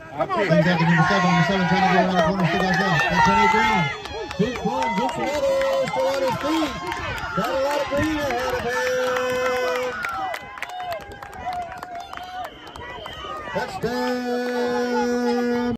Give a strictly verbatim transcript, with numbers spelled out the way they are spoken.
Come on, baby. Number seven, number seven, trying to get around the corner, still got that. That's Tony Green. Big one, gets another, still on his feet. Got a lot of green ahead of him. Touchdown.